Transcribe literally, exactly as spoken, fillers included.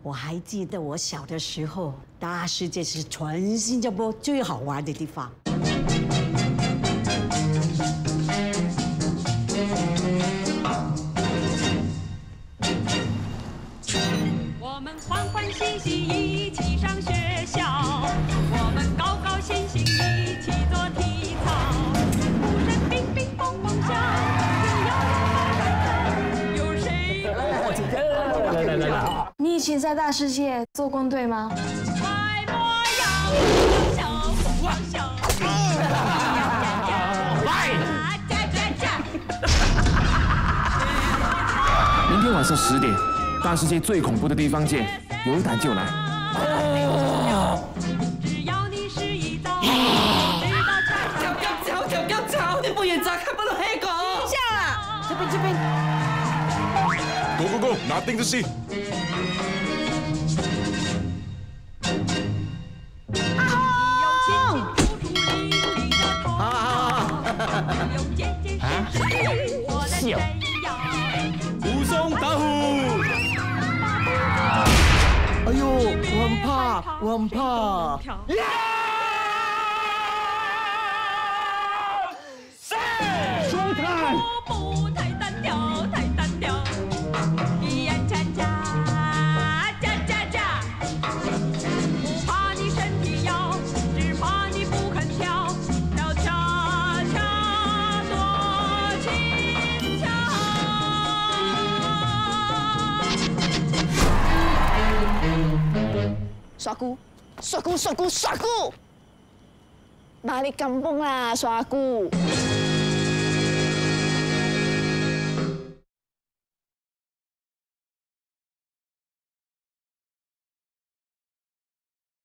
我还记得我小的时候，大世界是全新加坡最好玩的地方。 我们欢欢喜喜一起上学校，我们高高兴兴一起做体操，鼓声乒乒乓乓响，有摇摇摆摆，有谁？ 来来来来， 你以前在大世界做工队吗？ 快模样，小小小， 来， 加加加！ 明天晚上十点。 大世界最恐怖的地方见，有胆就来。 只要你是一刀，知道跳跳跳跳跳跳，你不演咋看不到黑狗？ 下了，这边这边。 Go go go! Nothing to see. 好好好。 笑。 武松打虎。 哎呦，我很怕，我很怕。 出看！ 不太单调，太单调。咿呀喳喳，喳喳喳。不怕你身体摇，只怕你不肯跳，跳恰恰多轻巧。 耍姑，耍姑，耍姑，耍姑，哪里咁崩啦，耍姑？